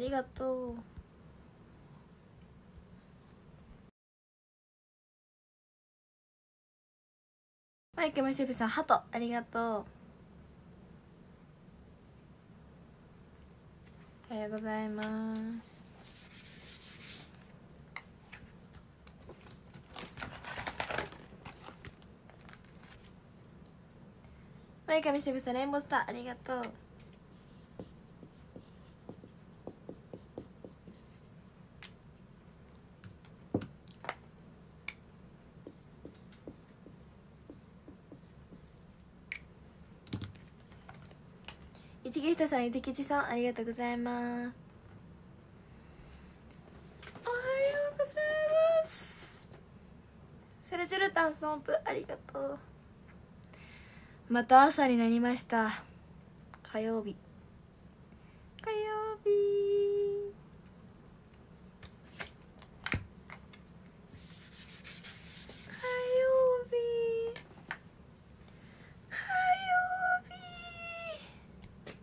りがとう。マイケムシェフさんハトありがとう。おはようございます。マイケムシェフさんレインボースターありがとう。一木ひとさん、ゆてきちさんありがとうございます。おはようございます。セルジュルタンストンプありがとう。また朝になりました。火曜日火曜日火曜日火曜日。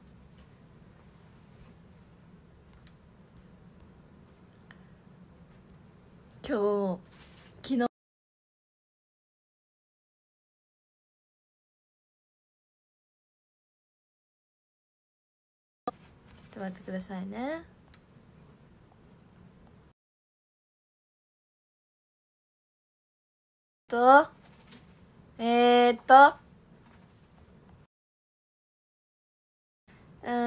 今日昨日ちょっと待ってくださいね。とえー、っとうー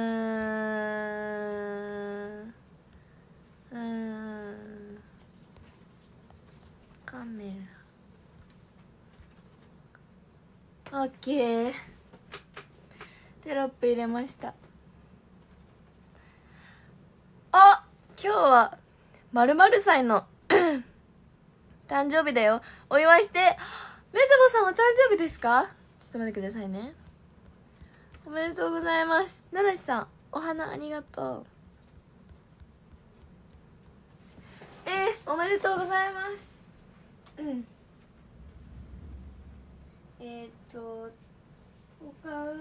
んうーんカメラオッケー。テロップ入れました。あ、今日は〇〇歳の誕生日だよ。お祝いして。メタボさんお誕生日ですか？ちょっと待ってくださいね。おめでとうございます。ななしさんお花ありがとう。おめでとうございます。うん。他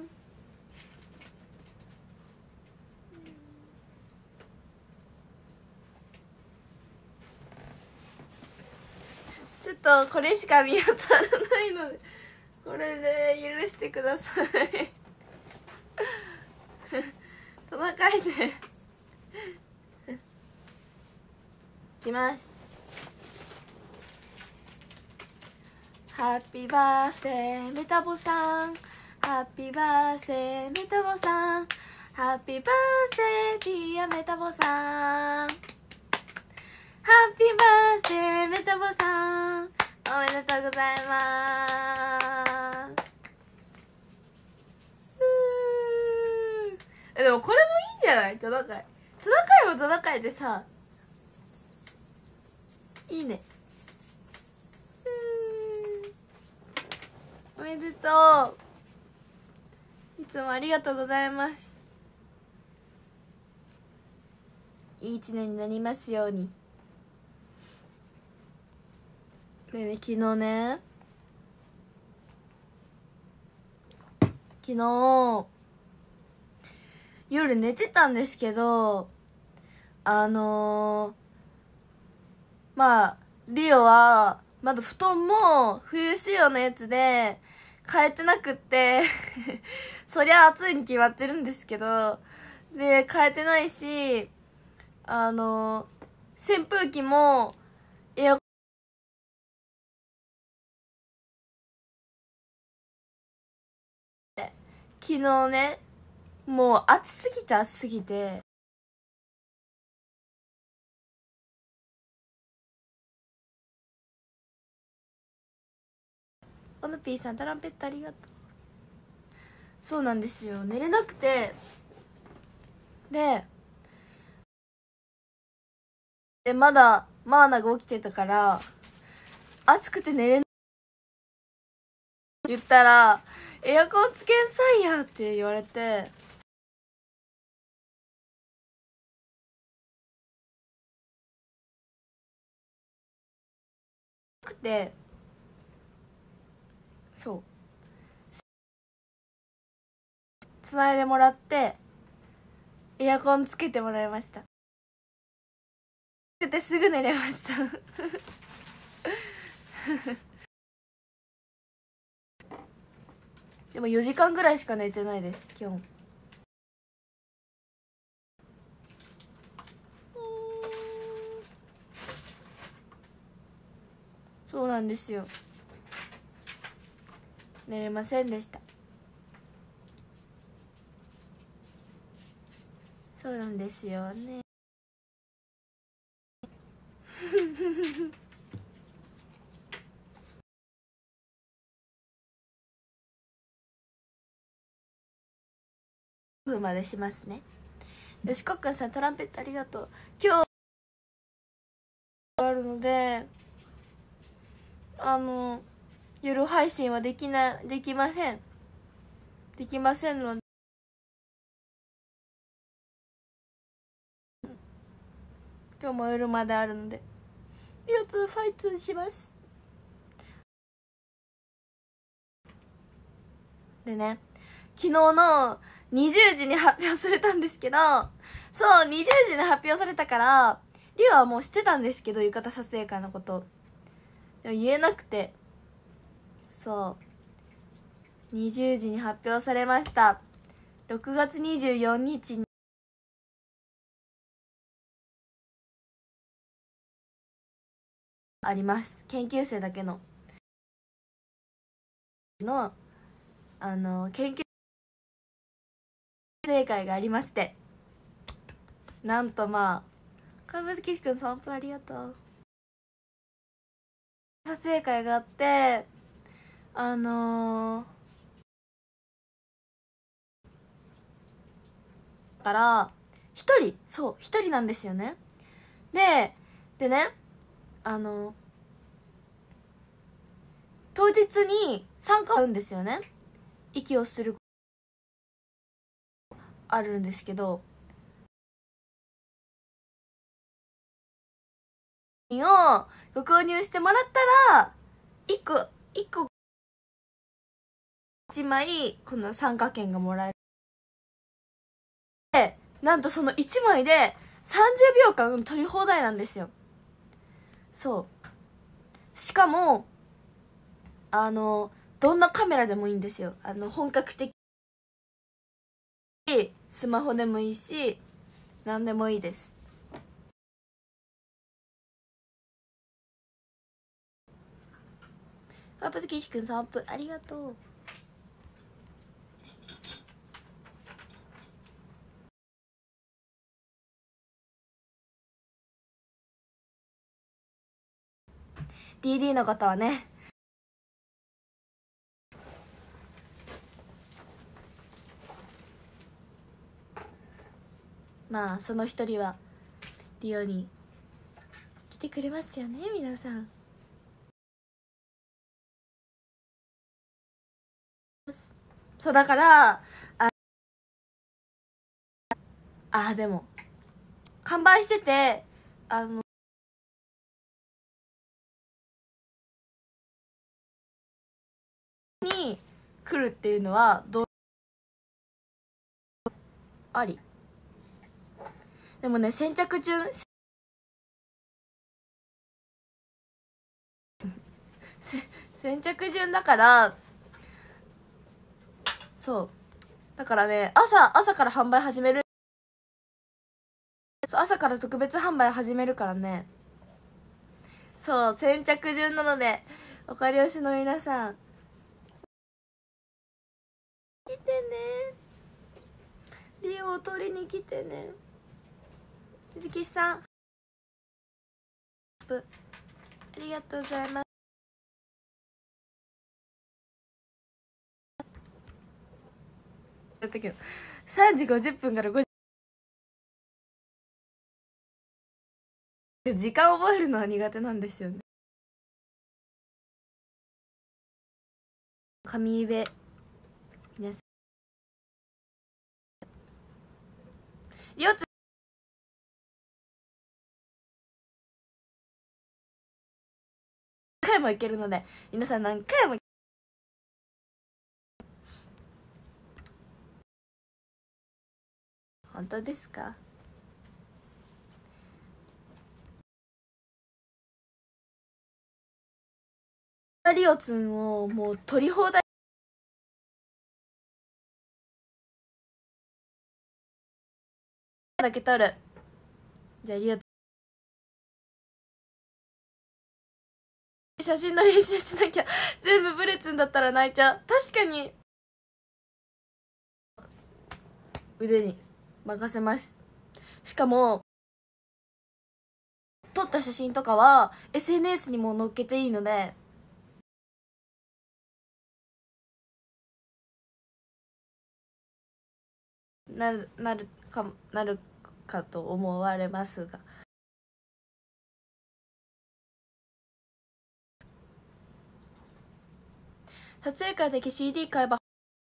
ちょっとこれしか見当たらないのでこれで許してください。トナカイでいきます。ハッピーバースデーメタボさん、ハッピーバースデーメタボさん、ハッピーバースデーディアメタボさん、ハッピーバースデーメタボさん、おめでとうございます。でもこれもいいんじゃない？トナカイもトナカイでさ、いいね。おめでとう。いつもありがとうございます。いい一年になりますように。ね、昨日夜寝てたんですけど、まあリオはまだ布団も冬仕様のやつで変えてなくってそりゃ暑いに決まってるんですけど、で変えてないし、扇風機もエアコンで昨日ね、もう暑すぎてオノピーさんトランペットありがとう。そうなんですよ、寝れなくて、でまだマーナが起きてたから暑くて寝れない言ったらエアコンつけんさいやって言われて、くてそうつないでもらってエアコンつけてもらいました。つけてすぐ寝れましたでも4時間ぐらいしか寝てないです今日。そうなんですよ、寝れませんでした。そうなんですよね分までしますね。よしこっくんさん、トランペットありがとう。今日あるので夜配信はできませんので、今日も夜まであるので4つファイトします。でね、昨日の20時に発表されたんですけど、そう20時に発表されたからリオはもう知ってたんですけど、浴衣撮影会のこと。でも言えなくて、そう20時に発表されました。6月24日にあります。研究生だけの研究生会がありまして、なんと川端岸くん3分ありがとう。撮影会があって、から一人なんですよね。でね、当日に参加あるんですよね。息をするあるんですけど、をご購入してもらったら1個1枚この参加券がもらえる。でなんとその1枚で30秒間撮り放題なんですよ。そうしかもどんなカメラでもいいんですよ。本格的スマホでもいいし何でもいいです。パパズキシくん3分ありがとう。DD の方はね、その一人はリオに来てくれますよね、皆さん。そうだからでも完売しててに来るっていうのはどうあり。でもね、先着順先着順だから、そうだからね、朝から販売始める。そう、朝から特別販売始めるからね。そう先着順なので、おかり推しの皆さん来てね、リオを取りに来てね。水木さんありがとうございます。だったけど3時50分から5時、時間覚えるのは苦手なんですよね。紙上皆さんリオツ何回も行けるので、皆さん何回も本当ですか？リオツンをもう取り放題だけ取る。じゃあリオツン写真の練習しなきゃ。全部ブレツンだったら泣いちゃう。確かに腕に任せます。しかも撮った写真とかは SNS にも載っけていいので、なるかと思われますが、撮影会だけ CD 買えば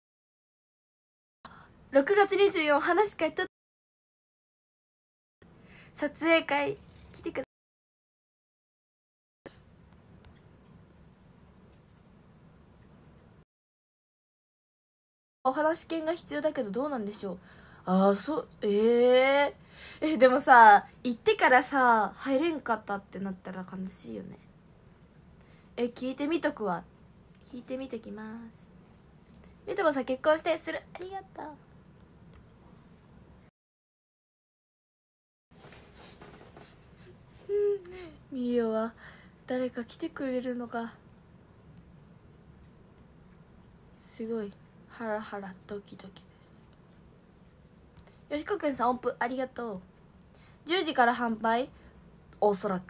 6月24日話し会と撮影会来てください。お話券が必要だけどどうなんでしょう。ああ、そうでもさ、行ってからさ入れんかったってなったら悲しいよね。聞いてみとくわ。聞いてみときます。メタボさん結婚してする。ありがとう。ミリオは誰か来てくれるのか、すごいハラハラドキドキです。よしこくんさん音符ありがとう。10時から販売、おそらく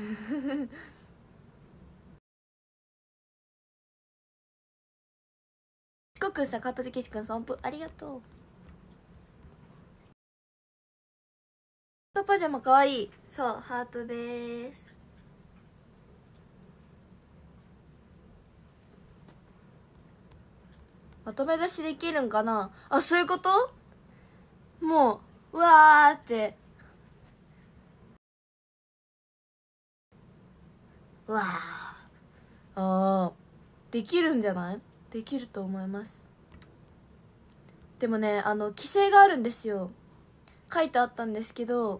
しこくんさん、カップケシくんさん音符ありがとう。パジャマかわいい。そう、ハートです。まとめ出しできるんかなあ、そういうこと？もう、うわーって。うわー。できるんじゃない？できると思います。でもね、規制があるんですよ。書いてあったんですけど、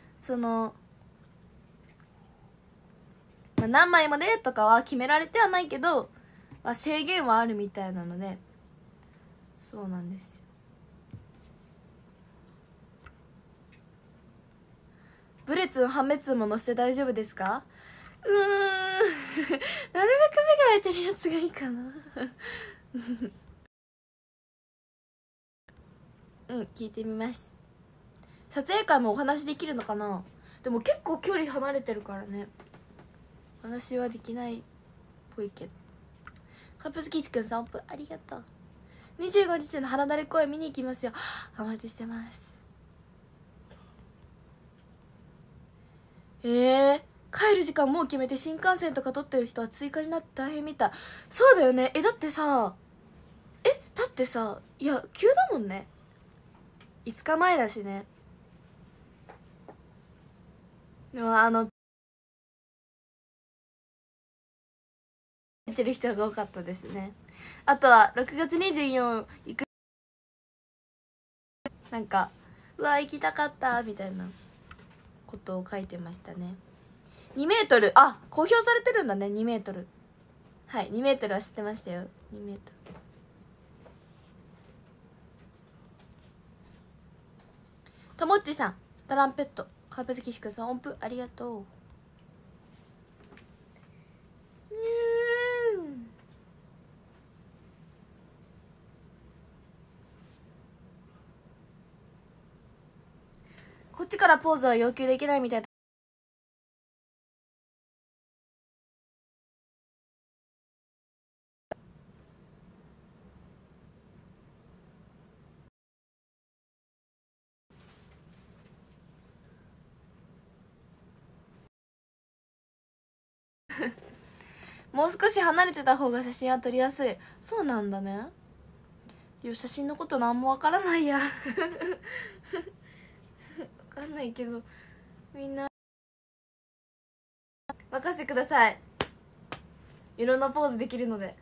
何枚までとかは決められてはないけど、制限はあるみたいなので、そうなんですよ。ブレツンハメツンも載せて大丈夫ですか？なるべく目が開いてるやつがいいかな聞いてみます。撮影会もお話できるのかな？でも結構距離離れてるからね、お話はできないっぽいけど。カップスキーチくんさん、オープンありがとう。25日の花だれ公演見に行きますよ。お待ちしてます。帰る時間もう決めて新幹線とか取ってる人は追加になって大変みたい。そうだよね。だってさいや急だもんね。5日前だしね。でも出てる人が多かったですね。あとは6月24行く、なんかうわ行きたかったみたいなことを書いてましたね。2メートル、あ、公表されてるんだね。2メートル、はい、2メートルは知ってましたよ。2メートル。ともっちさん、トランペット、カーペツキシクさん音符ありがとう。こっちからポーズは要求できないみたい。もう少し離れてた方が写真は撮りやすい。そうなんだね。いや写真のことなんもわからないやわかんないけど、みんな任せてください。いろんなポーズできるので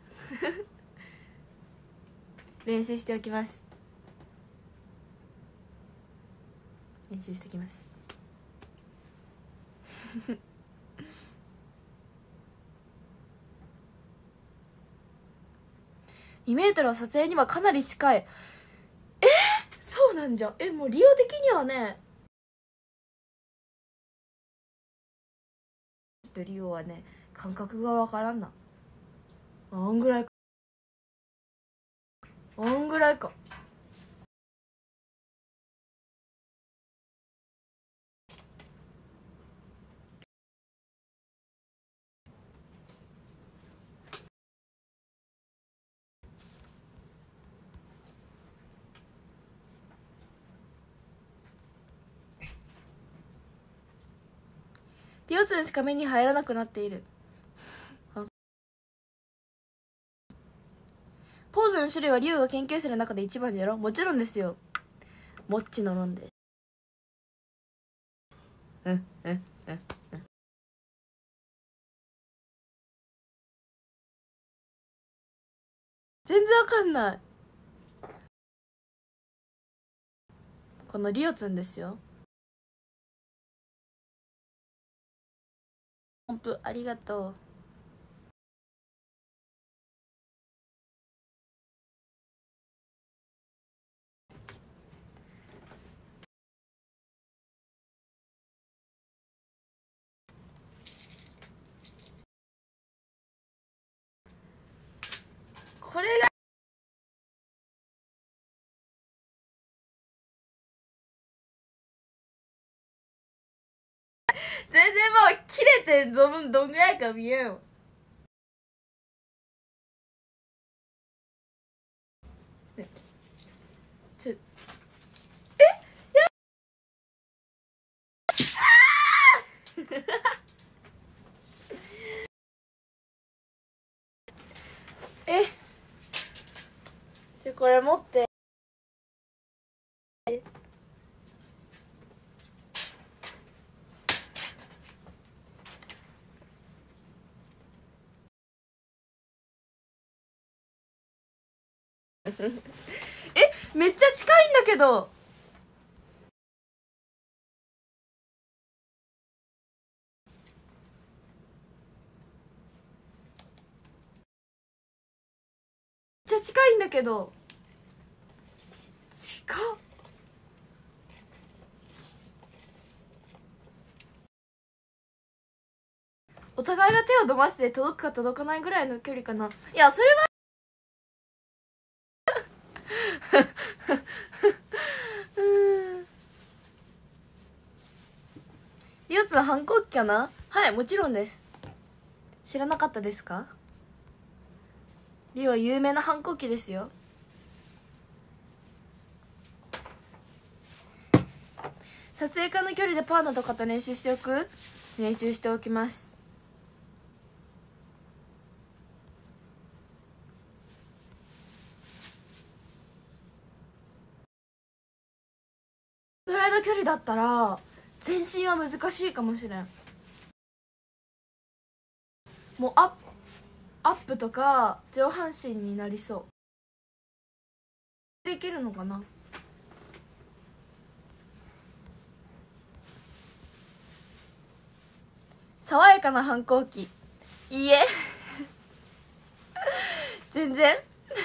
練習しておきます。 練習してきます2メートルは撮影にはかなり近い。そうなんじゃ。もう利用的にはね、ちょっと利用はね感覚がわからんな。あんぐらいか、あんぐらいか。リオツンしか目に入らなくなっている。ポーズの種類はリオが研究生の中で一番やろ。もちろんですよ。もっちの飲んで。全然わかんない。このリオツンですよ。音符ありがとう。これが全然もう切れてどんぐらいか見えんわ。ちょこれ持ってめっちゃ近いんだけど。めっちゃ近いんだけど。近っ。お互いが手を伸ばして届くか届かないぐらいの距離かな。いやそれはリオツの反抗期かな。はい、もちろんです。知らなかったですか。リオは有名な反抗期ですよ。撮影家の距離でパーナとかと練習しておく。練習しておきます。ぐらいの距離だったら全身は難しいかもしれん。もうアップとか上半身になりそう。できるのかな。爽やかな反抗期。いいえ全然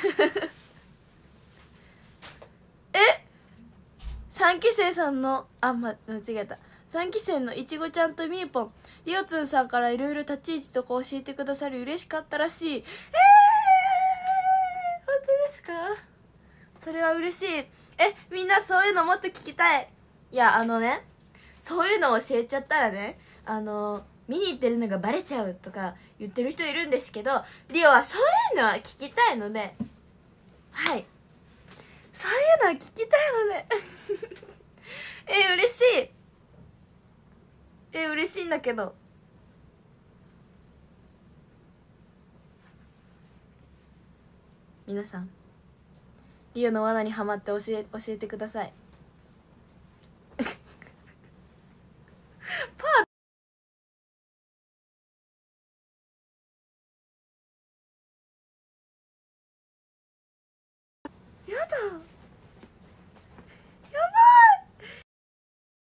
3期生さんの間違えた。3期生のいちごちゃんとみーぽん、りおつんさんからいろいろ立ち位置とか教えてくださり嬉しかったらしい。本当ですか。それは嬉しい。みんなそういうのもっと聞きたい。いやそういうのを教えちゃったらね、見に行ってるのがバレちゃうとか言ってる人いるんですけど、リオはそういうのは聞きたいので、はい、そういうのは聞きたいので嬉しい。嬉しいんだけど。皆さんリオの罠にはまって教えてくださいパーやだ。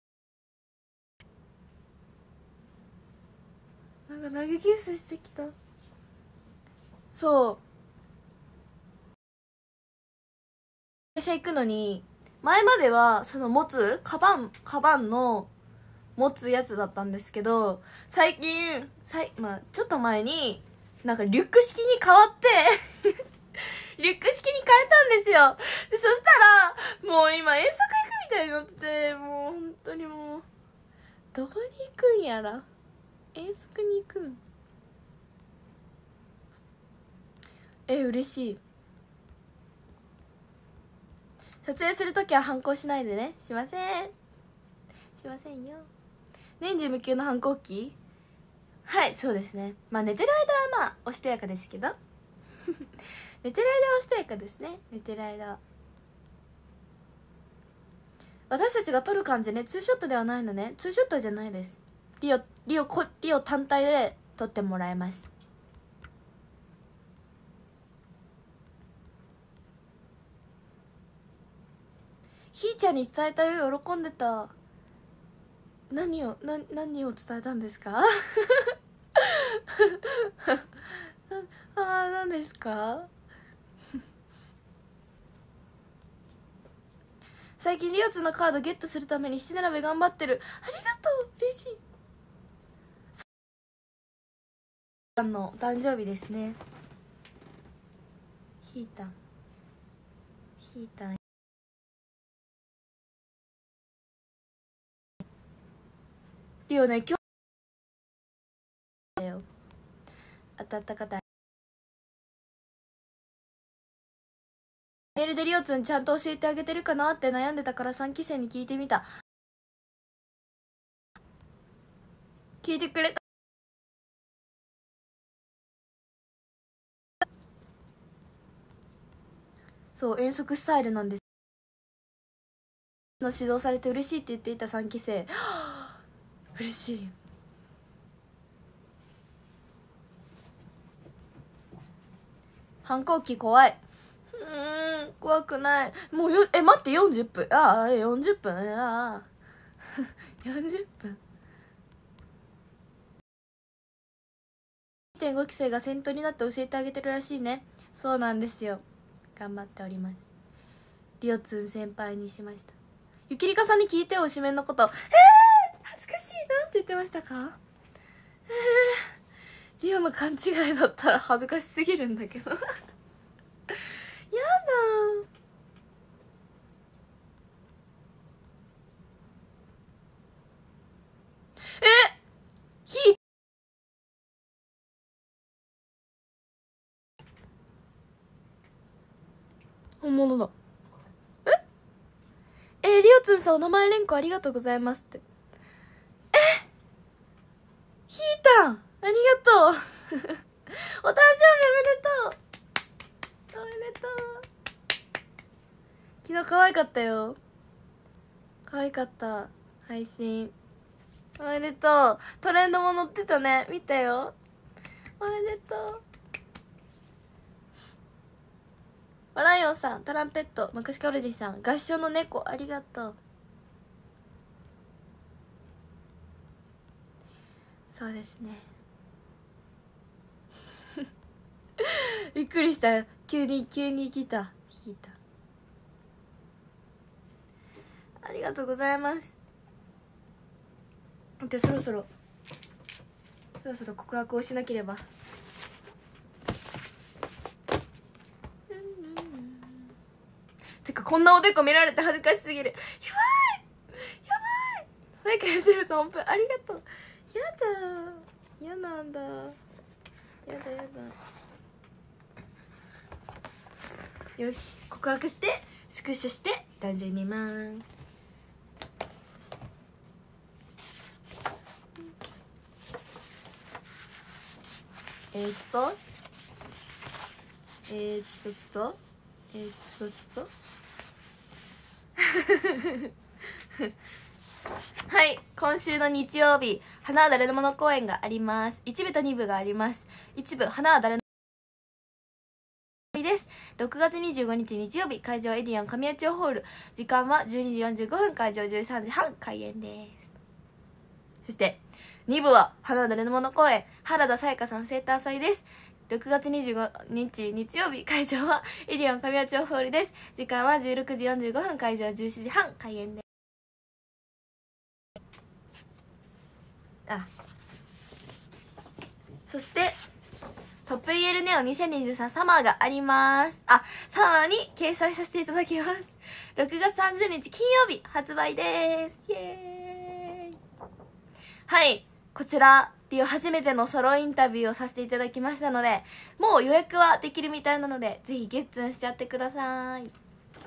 なんか投げキッスしてきた。そう会社行くのに前まではその持つカバンの持つやつだったんですけど、最近まあちょっと前になんかリュック式に変わってリュック式に変えたんですよ。でそしたらもう今遠足行くみたいになって、もう本当にもうどこに行くんやら、遠足に行くん。嬉しい。撮影するときは反抗しないでね。しませんよ。年中無休の反抗期。はい、そうですね。まあ寝てる間はまあおしとやかですけど寝てる間はおしとやかですね。寝てる間は私たちが撮る感じね。ツーショットではないのね。ツーショットじゃないです。リオ単体で撮ってもらいます。ひーちゃんに伝えたよ。喜んでた。何を伝えたんですか何ですか最近リオツのカードゲットするために七並べ頑張ってる。ありがとう、嬉しい。さんの誕生日ですね。ひーたんリオね、今日当たった方メールでリオツんちゃんと教えてあげてるかなって悩んでたから3期生に聞いてみた。聞いてくれた。そう遠足スタイルなんですの指導されて嬉しいって言っていた3期生嬉しい。反抗期怖い。怖くない。もう待って40分。40分。40分。2.5 期生が先頭になって教えてあげてるらしいね。そうなんですよ。頑張っております。リオツン先輩にしました。ゆきりかさんに聞いてよ、紙面のこと。恥ずかしいなって言ってましたか。リオの勘違いだったら恥ずかしすぎるんだけどやだ本物だ。リオツンさんお名前連呼ありがとうございますって。ひーたんありがとうお誕生日おめでとう。おめでとう。昨日可愛かったよ。可愛かった配信。おめでとう。トレンドも載ってたね。見たよ。おめでとう。わらよんさん、トランペット、昔かおるじさん、合唱の猫、ありがとう。そうですねびっくりした。急に来た。ありがとうございます。でそろそろ告白をしなければ。てかこんなおでこ見られて恥ずかしすぎる。やばいマイクヨセルさん音符ありがとう。やなんだ。やだよし、告白してスクショして誕生日見まーす。はい、今週の日曜日、花は誰のもの公演があります。1部と2部があります。1部、花は誰のです。6月25日日曜日、会場エディアン神谷町ホール、時間は12時45分、会場13時半開演です。そして 2部は花田レノモの公演原田沙也加さん生誕祭です。6月25日日曜日、会場はエディオン神谷町ホールです。時間は16時45分、会場は17時半開演です。そしてトップ EL ネオ2023サマーがあります。サマーに掲載させていただきます。6月30日金曜日発売です。イエーイ。はい、こちらリオ初めてのソロインタビューをさせていただきましたので、もう予約はできるみたいなので、ぜひゲッツンしちゃってください。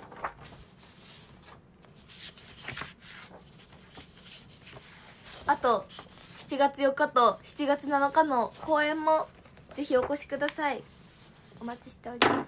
あと7月4日と7月7日の公演もぜひお越しください。お待ちしております。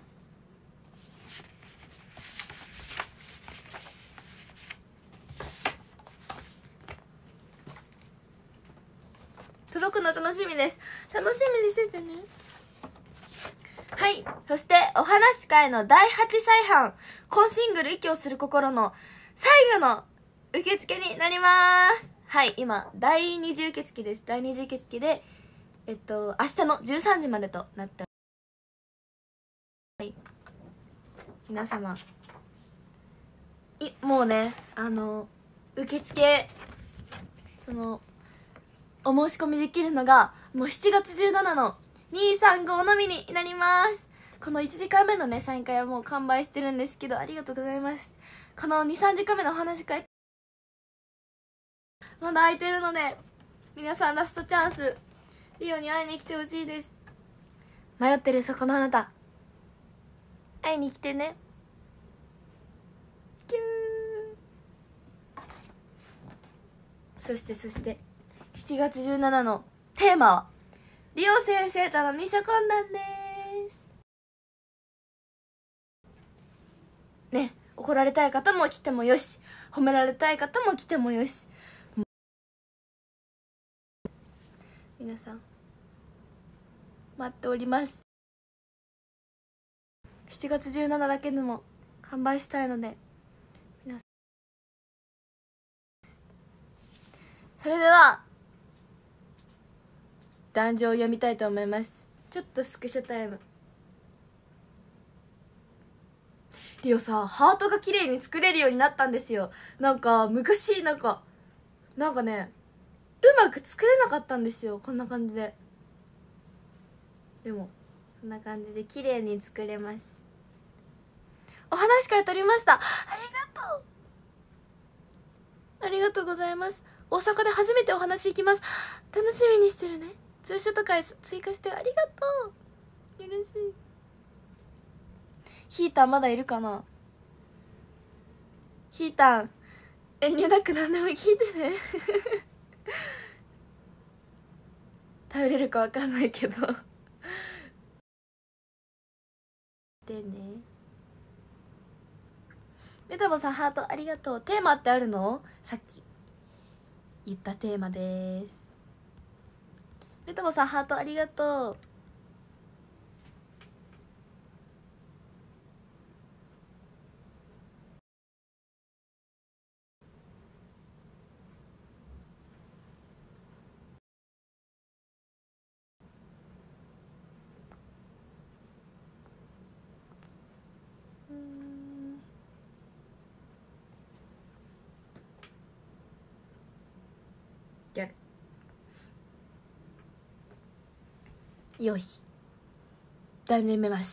届くの楽しみです。楽しみにしててね。はい、そしてお話し会の第8再販、今シングル息をする心の最後の受付になります。はい、今第2次受付です。第2次受付で明日の13時までとなっております。はい、皆様もうね、受付お申し込みできるのがもう7月17の235のみになります。この1時間目のねサイン会はもう完売してるんですけど、ありがとうございます。この2,3時間目のお話し会まだ空いてるので、皆さんラストチャンス、リオに会いに来てほしいです。迷ってるそこのあなた、会いに来てね。キュー。そして7月17のテーマはリオ先生との二所懇談ですね。怒られたい方も来てもよし、褒められたい方も来てもよし、皆さん待っております。7月17だけでも完売したいので、皆さんそれでは壇上を読みたいと思います。ちょっとスクショタイム。リオさ、ハートが綺麗に作れるようになったんですよ。なんか昔なんかね、うまく作れなかったんですよ、こんな感じで。でもこんな感じで綺麗に作れます。お話会撮りました。ありがとうございます。大阪で初めてお話行きます。楽しみにしてるね。ツーショット会追加してありがとう。嬉しい。ヒーターまだいるかな。ヒーター遠慮なく何でも聞いてね食べれるかわかんないけどでね。メタボさんハートありがとう。テーマってあるの？さっき言ったテーマです。メタボさんハートありがとう。やる。よし、段読めます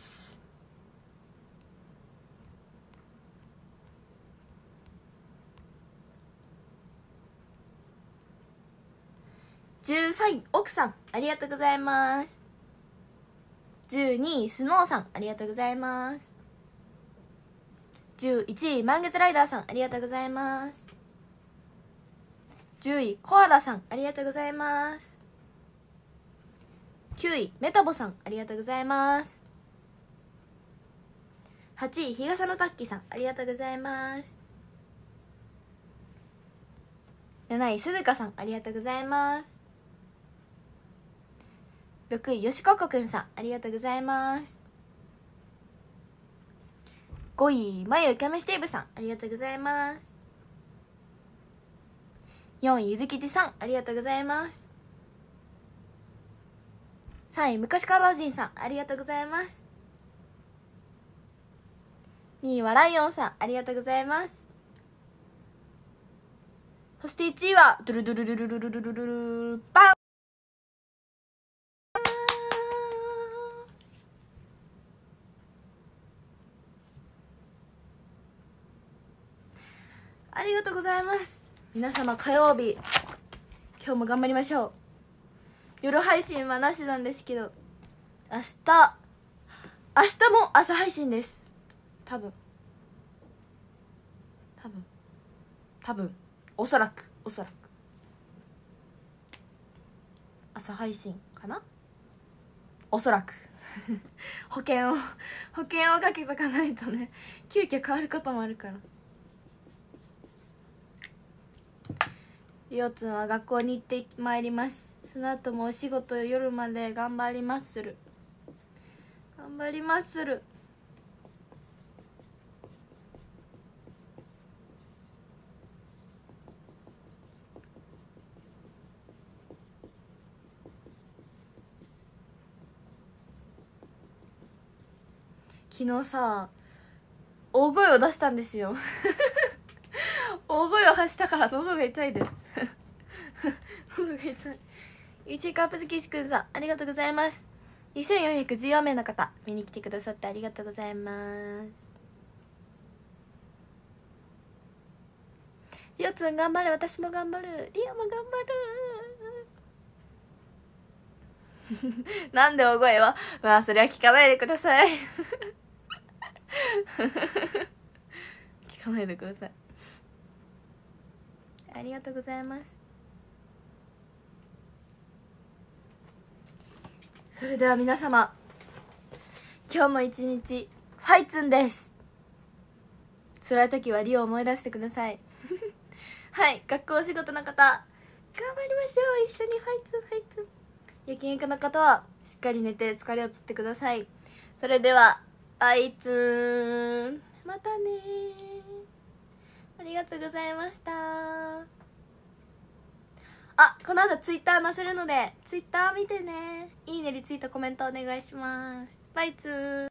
。13位奥さんありがとうございます。12位スノーさんありがとうございます。11位満月ライダーさんありがとうございます。10位コアラさんありがとうございます。9位メタボさんありがとうございます。8位日傘のタッキーさんありがとうございます。7位鈴鹿さんありがとうございます。6位よしここくんさんありがとうございます。5位まゆキャメステーブさんありがとうございます。4位ゆずきちさんありがとうございます。 3位昔から人さんありがとうございます。2位はライオンさんありがとうございます。そして1位はドゥルドゥルルルルルルルルルバン。ありがとうございます。皆様火曜日今日も頑張りましょう。夜配信はなしなんですけど明日も朝配信です。多分おそらく朝配信かな、おそらく保険をかけとかないとね、急遽変わることもあるから。りおつんは学校に行ってまいります。その後もお仕事夜まで頑張りまする。昨日さ大声を出したんですよ大声を発したから喉が痛いです喉が痛い。1カップズキシくんさんありがとうございます。2414名の方見に来てくださってありがとうございます。りおつん頑張る、私も頑張る、りおも頑張るなんで大声はまあそれは聞かないでください聞かないでください。ありがとうございます。それでは皆様今日も一日ファイツンです。辛い時はリオを思い出してくださいはい、学校お仕事の方頑張りましょう。一緒にファイツン。夜勤行くの方はしっかり寝て疲れを取ってください。それではファイツン、またね。ありがとうございました。あ、この後ツイッター載せるのでツイッター見てね。いいね、リツイート、コメントお願いします。ファイツン。